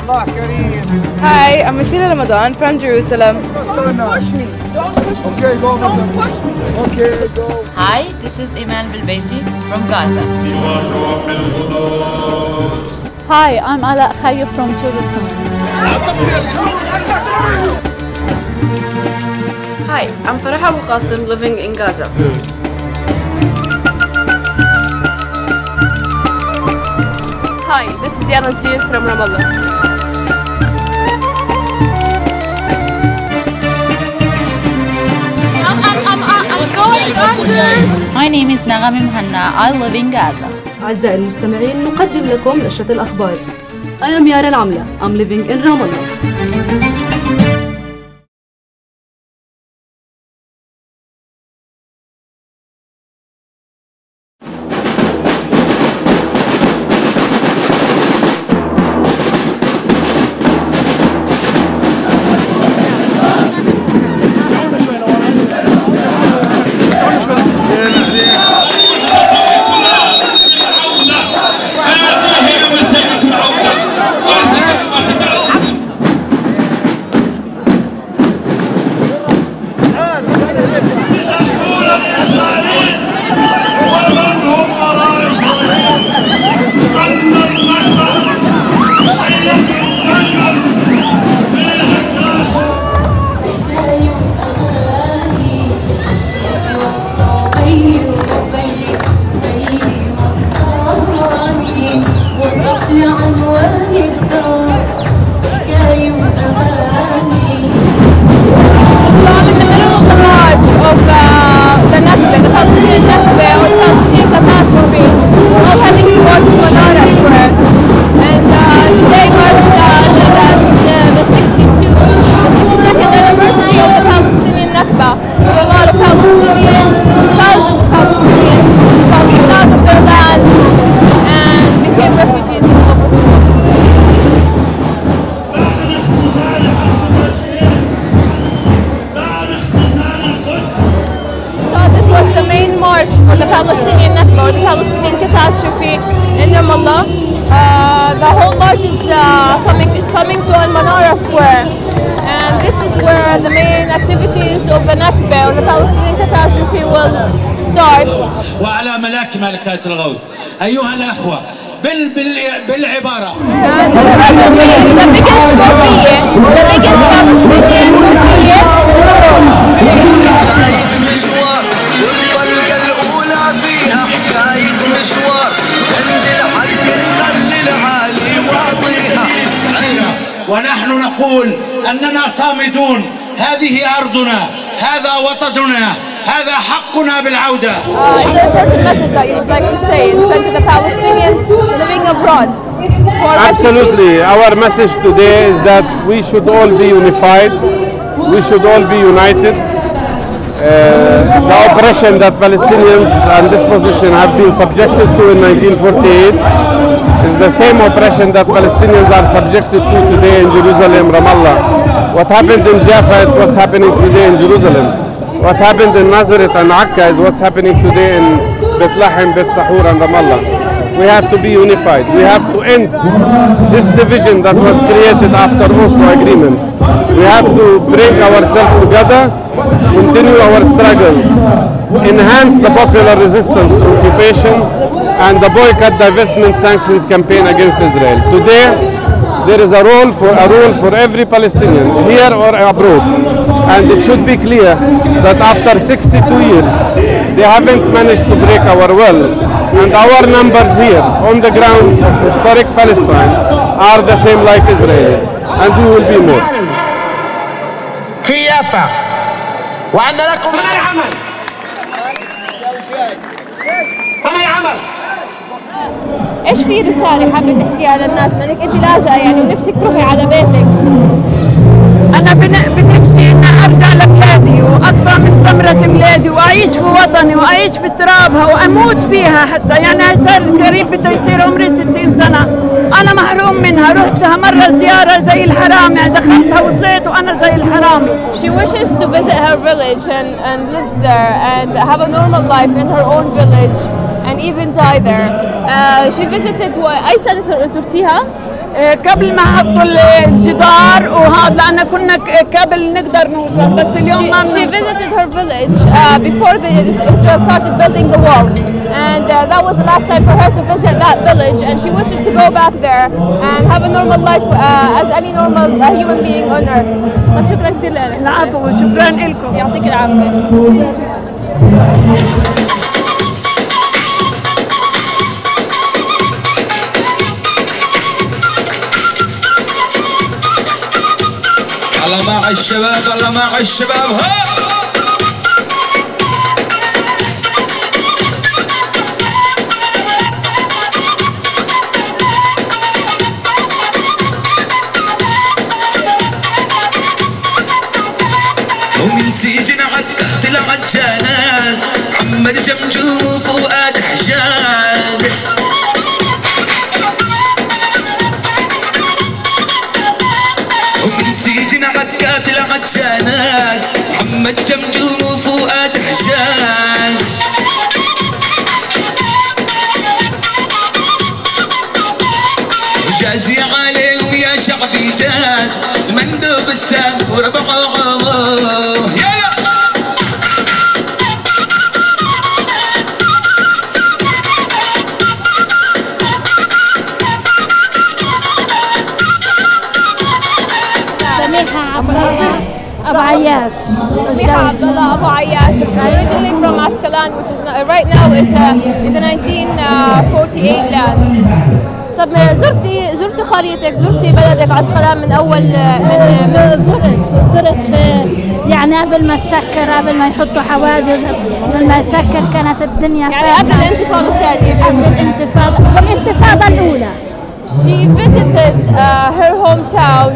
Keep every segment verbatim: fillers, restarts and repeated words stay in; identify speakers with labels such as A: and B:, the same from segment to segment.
A: Allah Kareem.
B: Hi, I'm Mashira Ramadan from Jerusalem.
A: Don't push me. Don't push me. Okay, go. Don't push me. Okay, go.
C: Hi, this is Iman Bilbaisi from Gaza.
D: Hi, I'm Ala Khayyou from Jerusalem.
E: Hi, I'm Farah Abu Qasim living in Gaza.
B: Hi, this is Diana Zir from Ramallah.
D: I'm, I'm, I'm, I'm going under.
C: My name is Nagam Mhanna. I live in Gaza.
F: أعزائي المستمعين نقدم لكم نشرة الأخبار. I am Yara Al-Amla. I'm living in Ramallah.
B: For the Palestinian Nakba, or the Palestinian catastrophe in Ramallah. Uh, the whole march is uh, coming, coming to Al-Manara Square, and this is where the main activities of the Nakba, or the Palestinian catastrophe, will start.
G: وعلى ملاك ملكات الغوث أيها الأخوة بال بال بالعبارة.
B: And it's the biggest Kofiyya, the biggest Palestinian Kofiyya.
G: ونحن نقول أننا صامدون. هذه أرضنا، هذا وطننا، هذا حقنا بالعودة.
B: Uh, is there a certain message that you would like to say sent to the Palestinians living abroad?
H: Absolutely. Our message today is that we should all be unified. We should all be united. Uh, the oppression that Palestinians and this position have been subjected to in nineteen forty-eight is the same oppression that Palestinians are subjected to today in Jerusalem, Ramallah. What happened in Jaffa is what's happening today in Jerusalem. What happened in Nazareth and Akka is what's happening today in Bethlehem, Beth Sahur and Ramallah. We have to be unified. We have to end this division that was created after Oslo Agreement. We have to bring ourselves together, continue our struggle, enhance the popular resistance to occupation, and the boycott, divestment, sanctions campaign against Israel. Today, there is a role for a role for every Palestinian, here or abroad, and it should be clear that after sixty-two years, they haven't managed to break our will, and our numbers here on the ground of historic Palestine are the same like Israel, and we will be more.
I: في يافا وأن لكم من العمل من العمل.
B: ايش في رسالة حابة تحكيها للناس لأنك أنت لاجئة يعني ونفسك تروحي على بيتك؟
J: أنا بنفسي إن أرجع لبلادي وأطلع من ثمرة بلادي وأعيش في وطني وأعيش في ترابها وأموت فيها حتى يعني صار قريب بده يصير عمري ستين سنة. أنا محروم منها. رحتها مرة زيارة زي الحرام يعني دخلتها وطلعت وأنا زي الحرام.
B: She wishes to visit her village and, and lives there and have a normal life in her own village and even die there. Uh, she visited أي سنة زرتيها؟
J: قبل ما حطوا الجدار وهذا لأن كنا قبل نقدر نوصل بس اليوم ما
B: She visited her village uh, before the, Israel started building the wall, and uh, that was the last time for her to visit that village, and she wishes to go back there and have a normal life uh, as any normal uh, human being on earth. طيب شكرا كثير لك.
J: العفو شكرا لكم.
B: يعطيك العافية.
K: الله مع الشباب الله مع الشباب ها ومن سجن عكا طلع الجناز عمر جمجوم وفؤاد حجاز ومن سجن عكا طلع الجناز محمد جمجوم وفؤاد حجاز وجازي عليهم يا شعبي جاز المندوب السام وربعه
L: Abu Ayyash.
B: Samiha Abdullah Abu Ayyash, originally from Ascalon, which is not, right now is uh, in the nineteen forty-eight land. طب زرتي زرتي قريتك، زرتي بلدك عسقلان من اول من
L: زرت زرت يعني قبل ما تسكر، قبل ما يحطوا حواجز، قبل ما يسكر كانت الدنيا
B: يعني قبل الانتفاضة الثانية،
L: قبل الانتفاضة في الانتفاضة الأولى.
B: She visited uh, her hometown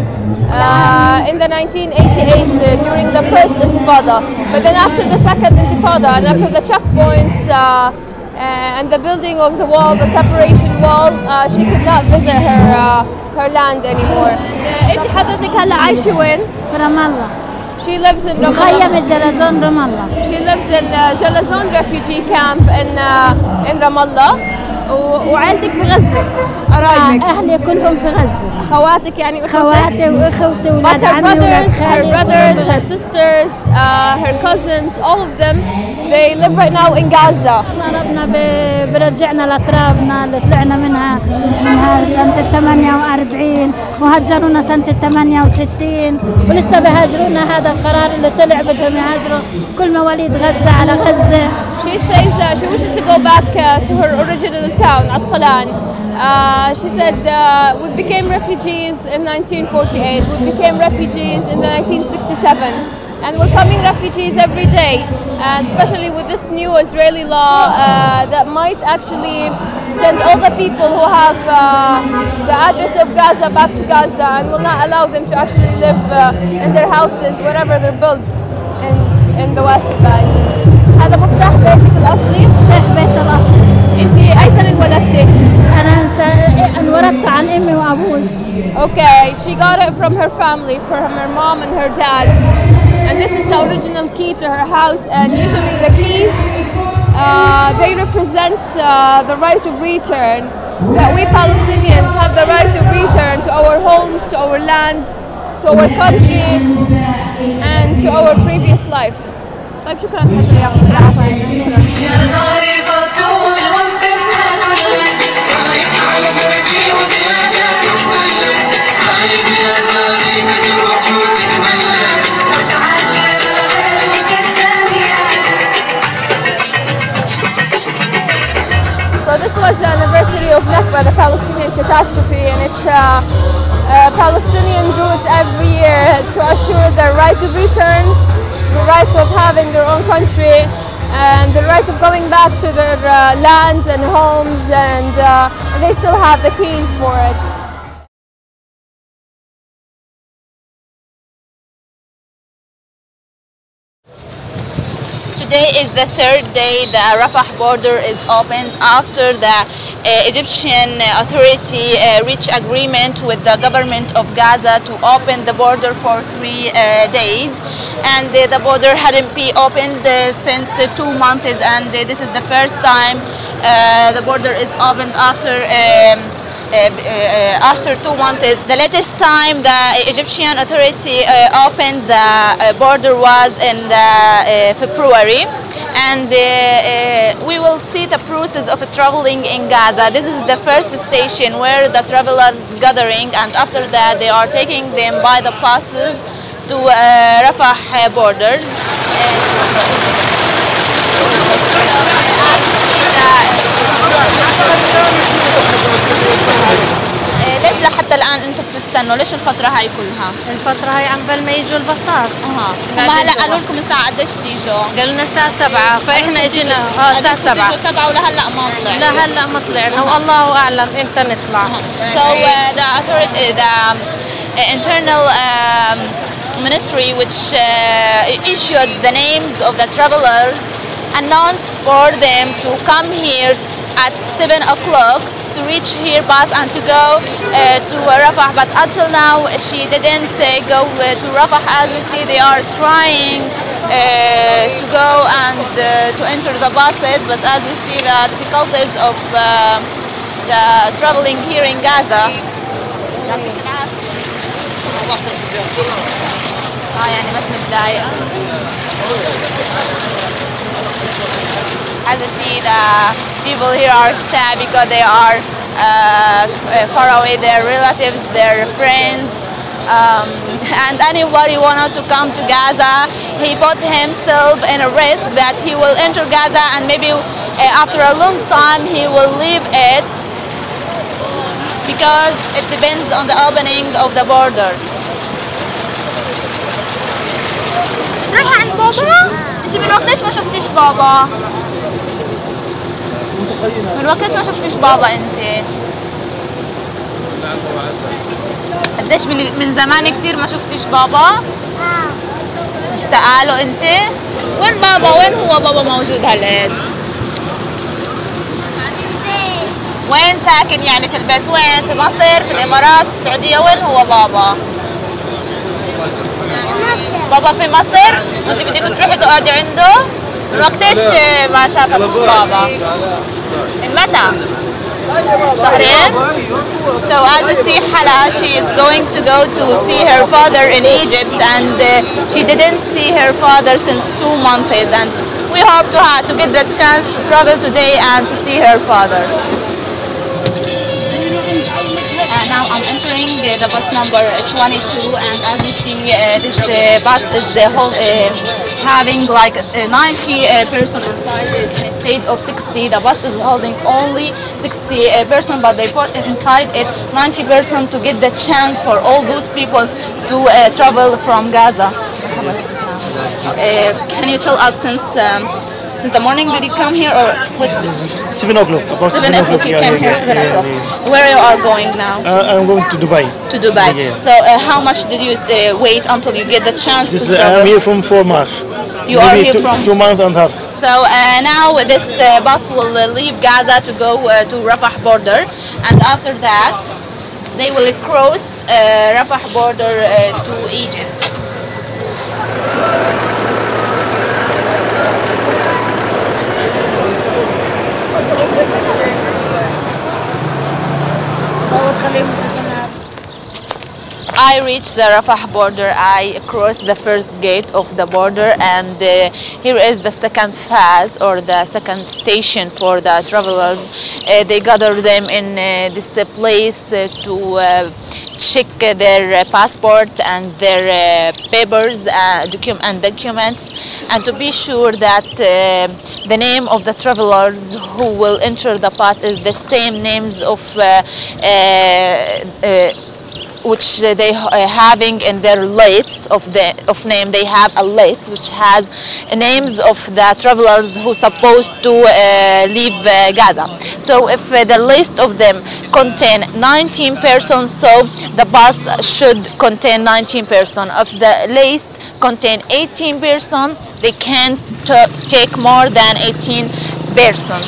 B: uh, in the nineteen eighty-eight uh, during the first Intifada, but then after the second Intifada and after the checkpoints uh, and the building of the wall, the separation wall, uh, she could not visit her uh, her land anymore. أنت حضرتك هلا عايشة وين؟
L: في رام الله.
B: She lives in Ramallah.
L: مخيم الجلزون رام الله.
B: She lives in uh, Jalazon refugee camp in uh, in Ramallah. وعائلتك في غزة، قرايبك؟
L: أهلي كلهم في غزة.
B: أخواتك يعني
L: أخواتي وأخوتي وولاد عمي وولاد
B: خالي. Her brothers, her sisters, uh, her cousins, all of them, they live right now in Gaza.
L: ربنا برجعنا لأطرابنا اللي طلعنا منها منها سنة ثمانية وأربعين وهجرونا سنة ثمانية وستين ولسه بيهاجرونا. هذا القرار اللي طلع بدهم يهاجروا كل مواليد غزة على غزة.
B: She says uh, she wishes to go back uh, to her original town, Asqalan. Uh, she said uh, we became refugees in nineteen forty-eight, we became refugees in the nineteen sixty-seven, and we're coming refugees every day, and especially with this new Israeli law uh, that might actually send all the people who have uh, the address of Gaza back to Gaza and will not allow them to actually live uh, in their houses wherever they're built in, in the West Bank. هذا مفتاح بيتك الأصلي؟
L: مفتاح بيت الأصلي.
B: أنت أي سنة انولدتي؟
L: أنا انولدت عن أمي وأبوي.
B: Okay, she got it from her family, from her mom and her dad. And this is the original key to her house, and usually the keys, uh, they represent uh, the right of return, that we Palestinians have the right of return to our homes, to our land, to our country, and to our previous life. طيب شكرا حسن يعطيك العافية. So this was the anniversary of Nakba, the Palestinian catastrophe, and it's uh, uh, Palestinians do it every year to assure their right of return, the right of having their own country, and the right of going back to their uh, land and homes, and uh, they still have the keys for it.
C: Today is the third day the Rafah border is opened after the uh, Egyptian authority uh, reached agreement with the government of Gaza to open the border for three uh, days, and uh, the border hadn't been opened uh, since uh, two months, and uh, this is the first time uh, the border is opened after um, uh, after two months. The latest time the Egyptian authority uh, opened the uh, border was in the, uh, February, and uh, uh, we will see the process of traveling in Gaza. This is the first station where the travelers gathering, and after that they are taking them by the buses to uh, Rafah borders. ليش لحتى الآن أنتم بتستنوا؟ ليش الفترة هاي كلها؟
L: الفترة هاي عم بال ما يجوا الباصات.
C: اها، هم هلا قالوا لكم الساعة قديش تيجوا؟
L: قالوا لنا الساعة سبعة، فإحنا اجينا اه الساعة سبعة.
C: تيجوا سبعة ولهلا ما طلع.
L: لا هلا ما طلعنا والله أعلم إمتى نطلع.
C: So uh, the authority, the uh, internal um, ministry which uh, issued the names of the travelers announced for them to come here at seven o'clock to reach here bus and to go uh, to Rafah, but until now she didn't uh, go uh, to Rafah. As we see, they are trying uh, to go and uh, to enter the buses, but as we see the difficulties of uh, the traveling here in Gaza. اه يعني بس متضايقة. As you see, the people here are sad because they are uh, far away, their relatives, their friends, um, and anybody wanted to come to Gaza, he put himself in a risk that he will enter Gaza and maybe uh, after a long time he will leave it because it depends on the opening of the border. رايحة عند بابا؟ انت من وقتش ما شفتيش بابا؟ من وقتش ما شفتيش بابا انت؟ قديش من من زمان كثير ما شفتيش بابا؟ مشتاقة له انت؟ وين بابا؟ وين هو بابا موجود هالقد؟ وين ساكن يعني في البيت؟ وين؟ في مصر؟ في الامارات؟ في السعودية؟ وين هو بابا؟ بابا في مصر؟ وانت بدك تروحي تقعدي عنده؟ من وقتش ما شافتش بابا؟ من متى؟ شهرين? So as you see, Hala, she is going to go to see her father in Egypt, and uh, she didn't see her father since two months, and we hope to have to get the chance to travel today and to see her father. Uh, now I'm entering uh, the bus number twenty-two, and as you see, uh, this uh, bus is the whole uh, having like uh, ninety uh, person inside it instead of sixty. The bus is holding only sixty uh, person, but they put inside it ninety person to get the chance for all those people to uh, travel from Gaza. Uh, can you tell us since um, since the morning did you come here, or which?
M: Seven o'clock. About
C: seven o'clock. You came here seven o'clock. Where you are going now?
M: Uh, I'm going to Dubai.
C: To Dubai.
M: Yeah, yeah.
C: So uh, how much did you uh, wait until you get the chance
M: This,
C: to travel?
M: I'm here from four March.
C: You
M: Maybe
C: are here
M: two,
C: from
M: two months and a half.
C: So uh, now this uh, bus will uh, leave Gaza to go uh, to Rafah border, and after that they will cross uh, Rafah border uh, to Egypt. I reached the Rafah border. I crossed the first gate of the border, and uh, here is the second phase or the second station for the travelers. Uh, they gather them in uh, this uh, place uh, to uh, check uh, their uh, passport and their uh, papers uh, docu and documents, and to be sure that uh, the name of the travelers who will enter the pass is the same names of uh, uh, uh, which they uh, having in their list of the of name. They have a list which has names of the travelers who supposed to uh, leave uh, Gaza. So if uh, the list of them contain nineteen persons, so the bus should contain nineteen persons. If the list contain eighteen persons, they can't take more than eighteen persons.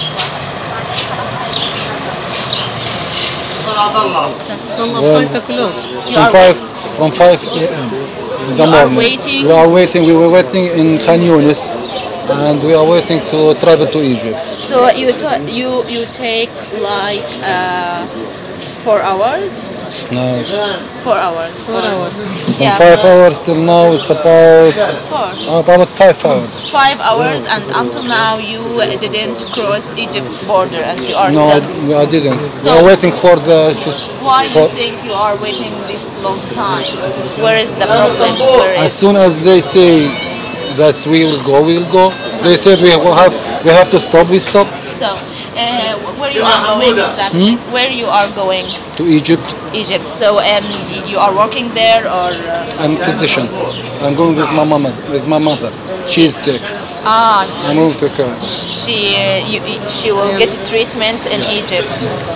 N: From five o'clock. From five, from five a m in the morning.
C: Waiting.
N: We are waiting. We were waiting in Khan Yunis, and we are waiting to travel to Egypt.
C: So you you you take like uh, four hours.
N: No.
C: Four hours. Four hours.
N: From
C: Yeah.
N: five hours till now, it's about
C: Four.
N: about five hours.
C: Five hours, and until now you didn't cross Egypt's border, and you are
N: No,
C: still.
N: I, I didn't.
C: So-
N: we are waiting for the. Just
C: Why
N: for,
C: you think you are waiting this long time? Where is the problem? Where
N: as
C: is
N: soon as they say that we will go, we will go. They said we will have we have to stop. We stop
C: so? Uh, where you are going exactly?
N: Hmm?
C: Where you are going?
N: to Egypt.
C: Egypt. So um, you are working there, or? Uh,
N: I'm a physician. I'm going with my mama. With my mother. She is sick.
C: ah,
N: I'm going to care.
C: she uh, you, she will get treatment in Egypt.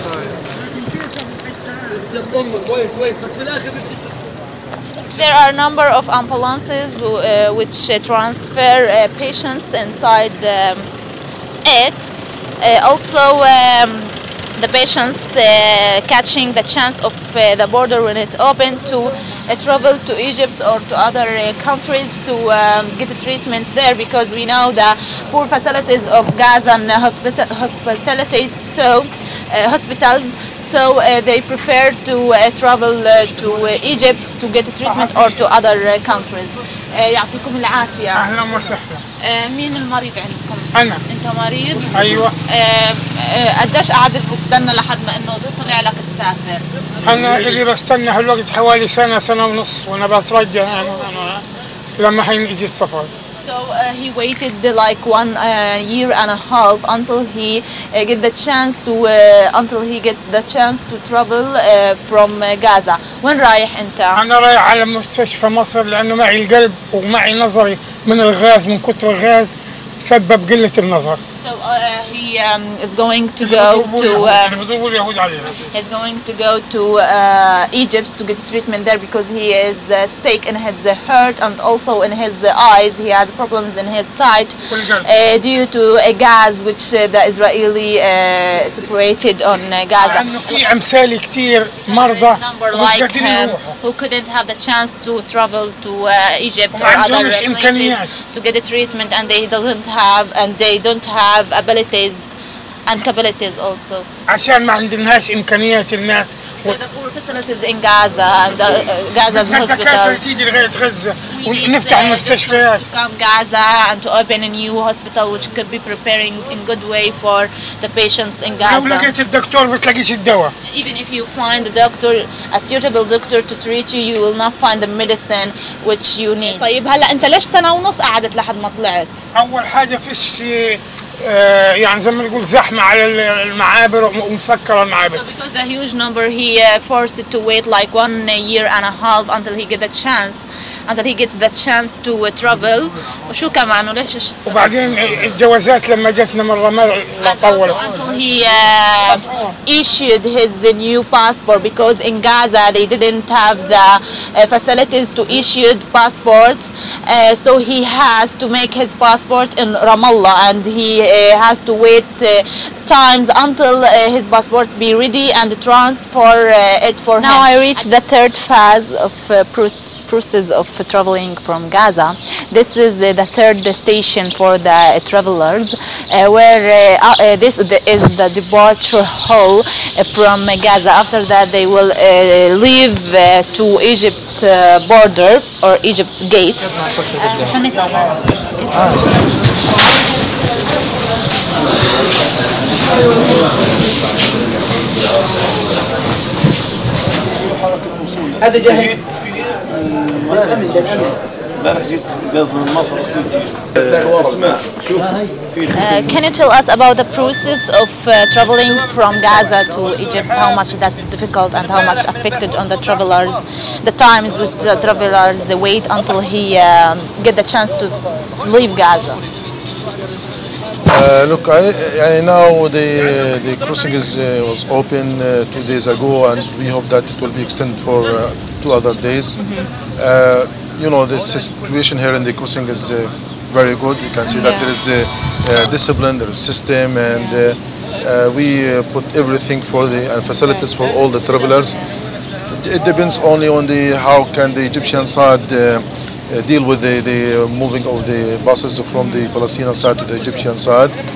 C: There are a number of ambulances who, uh, which uh, transfer uh, patients inside um, it. Uh, also, um, the patients uh, catching the chance of uh, the border when it opened to uh, travel to Egypt or to other uh, countries to um, get treatment there, because we know the poor facilities of Gaza and hospital hospitalities, so uh, hospitals. So uh, they prefer to uh, travel uh, to uh, Egypt to get treatment or to other uh, countries. Uh, يعطيكم العافية.
O: أهلا وسهلا.
C: uh, مين المريض عندكم؟
O: أنا.
C: أنت مريض؟
O: أيوة.
C: uh, uh, قديش قعدت تستنى لحد ما إنه طلع لك تسافر؟
O: أنا اللي بستنى هالوقت حوالي سنة سنة ونص، وأنا بترجى أنا أنا لما حين يجي السفر.
C: So uh, he waited uh, like one uh, year and a half until he uh, get the chance to uh, until he gets the chance to travel uh, from uh, Gaza. وين رايح أنت؟
O: أنا رايح على مستشفى مصر لأنه معي القلب ومعي نظري من الغاز، من كتر الغاز سبب قلة النظر.
C: So uh, he um, is going to go to um, he's going to go to uh, Egypt to get treatment there because he is uh, sick in his uh, heart and also in his uh, eyes. He has problems in his sight uh, due to a gas which uh, the Israeli uh, separated on uh, Gaza.
O: لأنه في أمثال كتير مرضى
C: Number
O: مش
C: like
O: قادرين
C: him
O: يروحوا.
C: who couldn't have the chance to travel to uh, Egypt or
O: وما
C: other
O: عندهمش
C: places
O: إمكانيات.
C: to get a treatment, and they doesn't have and they don't have abilities and capabilities also.
O: عشان ما عندناش إمكانيات الناس.
C: The poor facilities in Gaza and uh, uh, Gaza's
O: الدكاترة
C: hospital.
O: تيجي لغاية غزة
C: We need
O: ونفتح
C: uh,
O: المستشفيات.
C: to come Gaza and to open a new hospital which could be preparing in good way for the patients in
O: لو
C: Gaza.
O: لقيت الدكتور بتلاقيش الدواء.
C: Even if you find a doctor, a suitable doctor to treat you, you will not find the medicine which you need. طيب هلا أنت ليش سنة ونص قعدت لحد ما طلعت؟
O: أول حاجة فيش آه يعني زي ما نقول زحمة على المعابر ومسكرة المعابر.
C: So because the huge number, he uh, forced to wait like one year and a half until he get the chance, until he gets the chance to uh, travel. وشو كمان وليش إيش السبب؟
O: وبعدين الجوازات لما جتنا مرة ما طولت.
C: Until he uh, issued his uh, new passport, because in Gaza they didn't have the uh, facilities to issue passports, uh, so he has to make his passport in Ramallah, and he uh, has to wait uh, times until uh, his passport be ready and transfer uh, it for him. Now I reached the third phase of uh, process process of traveling from Gaza. This is the, the third station for the uh, travelers, uh, where uh, uh, this the, is the departure hall uh, from uh, Gaza. After that they will uh, leave uh, to Egypt uh, border or Egypt's gate.
P: هذا جاهز.
C: Uh, can you tell us about the process of uh, traveling from Gaza to Egypt, how much that's difficult and how much affected on the travelers, the times which the travelers wait until he um, get the chance to leave Gaza?
Q: Uh, look, I, I now the the crossing is uh, was open uh, two days ago, and we hope that it will be extended for uh, two other days. Mm-hmm. uh, you know, the situation here in the crossing is uh, very good. We can see yeah. that there is a, a discipline, there is system, and uh, uh, we uh, put everything for the and facilities for all the travelers. It depends only on the how can the Egyptian side uh, Uh, deal with the, the uh, moving of the buses from the Palestinian side to the Egyptian side.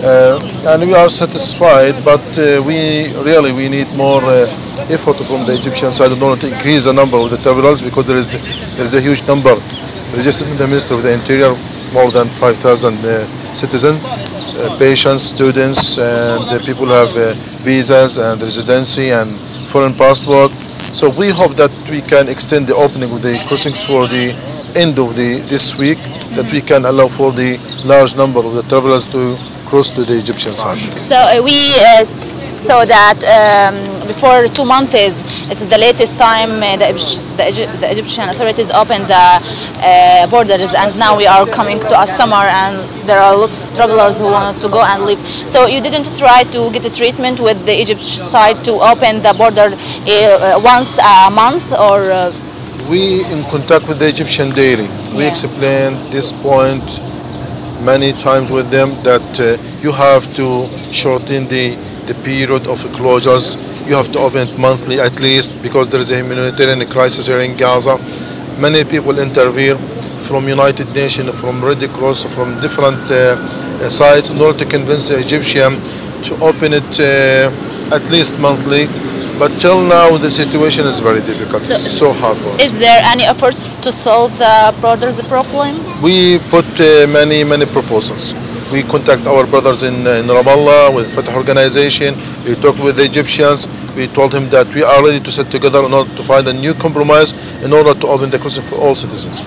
Q: Uh, and we are satisfied, but uh, we really we need more uh, effort from the Egyptian side in order to increase the number of the terminals, because there is there is a huge number registered in the Ministry of the Interior, more than five thousand uh, citizens, uh, patients, students, and uh, people who have uh, visas and residency and foreign passport. So we hope that we can extend the opening of the crossings for the end of the this week, that we can allow for the large number of the travelers to cross to the Egyptian side.
C: So uh, we uh, saw that um, before two months is the latest time uh, the, the, the Egyptian authorities opened the uh, borders, and now we are coming to a summer and there are lots of travelers who want to go and live. So you didn't try to get a treatment with the Egyptian side to open the border uh, once a month, or? Uh...
Q: We in contact with the Egyptian daily. We yeah. explained this point many times with them, that uh, you have to shorten the, the period of closures. You have to open it monthly at least, because there is a humanitarian crisis here in Gaza. Many people intervene from United Nations, from Red Cross, from different uh, sites in order to convince the Egyptian to open it uh, at least monthly. But till now, the situation is very difficult. So, it's so hard for us.
C: Is there any efforts to solve the borders problem?
Q: We put uh, many, many proposals. We contact our brothers in, in Ramallah with Fatah organization. We talked with the Egyptians. We told them that we are ready to sit together in order to find a new compromise in order to open the crossing for all citizens.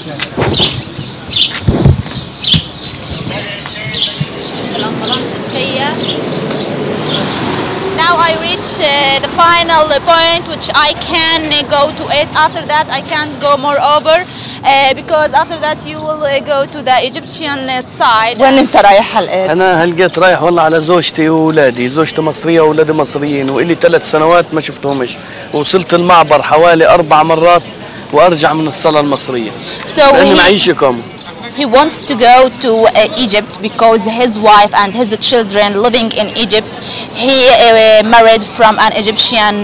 C: Now I reach uh, the final point, which I can uh, go to it. After that I can't go more over, uh, because after that you will uh, go to the Egyptian uh, side.
R: وين انت رايح هلقيت؟ انا هلقيت رايح والله على زوجتي واولادي، زوجتي مصريه واولادي مصريين، والي ثلاث سنوات ما شفتهمش، وصلت المعبر حوالي اربع مرات وارجع من الصاله المصريه.
C: So
R: لأن نعيشكم.
C: He wants to go to uh, Egypt because his wife and his children living in Egypt. He uh, married from an Egyptian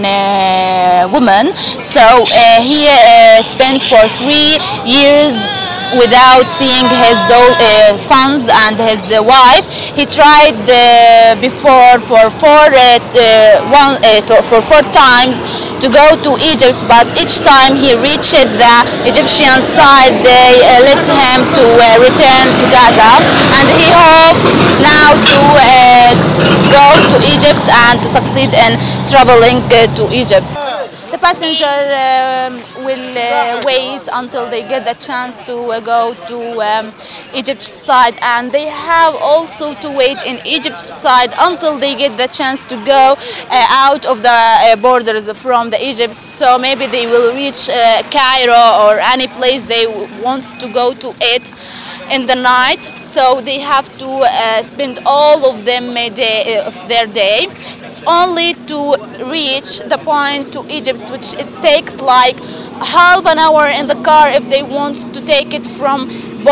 C: uh, woman, so uh, he uh, spent for three years without seeing his uh, sons and his uh, wife. He tried uh, before for four uh, uh, one uh, for, for four times to go to Egypt, but each time he reached the Egyptian side, they uh, let him to uh, return to Gaza, and he hoped now to uh, go to Egypt and to succeed in traveling uh, to Egypt. The passenger uh, will uh, wait until they get the chance to uh, go to um, Egypt side, and they have also to wait in Egypt side until they get the chance to go uh, out of the uh, borders from the Egypt. So maybe they will reach uh, Cairo or any place they want to go to it in the night. So they have to uh, spend all of them a day of their day only to reach the point to Egypt, which it takes like half an hour in the car if they want to take it from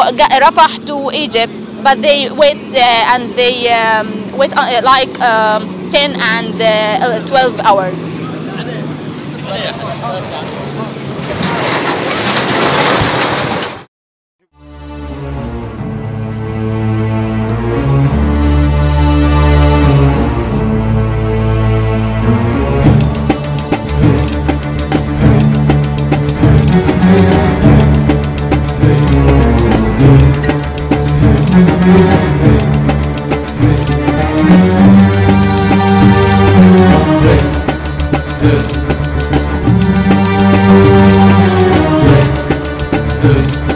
C: Rafah to Egypt, but they wait uh, and they um, wait uh, like um, ten and uh, twelve hours.
K: Good.